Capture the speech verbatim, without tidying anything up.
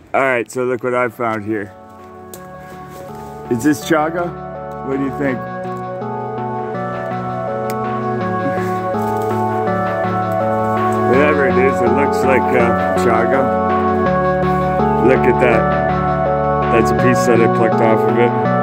Alright, so look what I found here. Is this chaga? What do you think? Whatever it is, it looks like uh, chaga. Look at that. That's a piece that I plucked off of it.